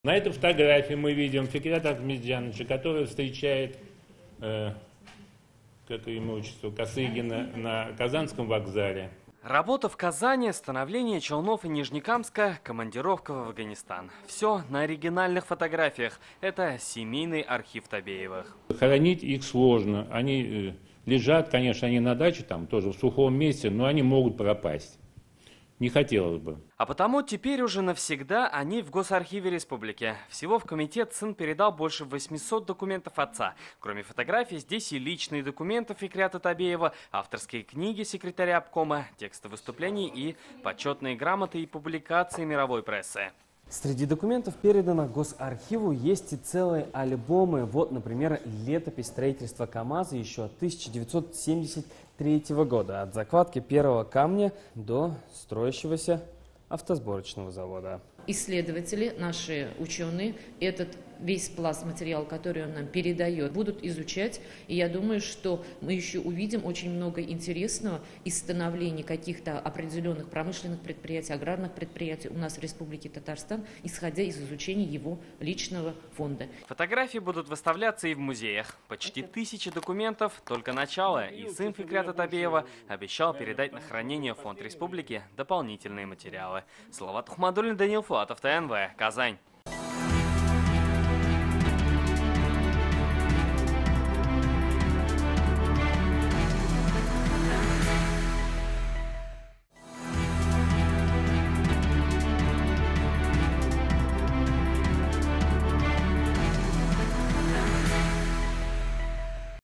На этой фотографии мы видим Фикрята Ахметжановича, который встречает, как ему отчество, Косыгина на Казанском вокзале. Работа в Казани, становление Челнов и Нижнекамска, командировка в Афганистан. Все на оригинальных фотографиях. Это семейный архив Табеевых. Хоронить их сложно. Они лежат, конечно, они на даче, там тоже в сухом месте, но они могут пропасть. Не хотелось бы. А потому теперь уже навсегда они в Госархиве Республики. Всего в комитет сын передал больше 800 документов отца. Кроме фотографий, здесь и личные документы Фикрята Табеева, авторские книги секретаря обкома, тексты выступлений и почетные грамоты и публикации мировой прессы. Среди документов, переданных Госархиву, есть и целые альбомы. Вот, например, летопись строительства КАМАЗа еще от 1973 года. От закладки первого камня до строящегося автосборочного завода. Исследователи, наши ученые, этот весь пласт материала, который он нам передает, будут изучать. И я думаю, что мы еще увидим очень много интересного из становления каких-то определенных промышленных предприятий, аграрных предприятий у нас в Республике Татарстан, исходя из изучения его личного фонда. Фотографии будут выставляться и в музеях. Почти 1000 документов, только начало. И сын Фикрята Табеева обещал передать на хранение в фонд республики дополнительные материалы. Салават Ухмадуллин, Даниил Фуатов, ТНВ, Казань.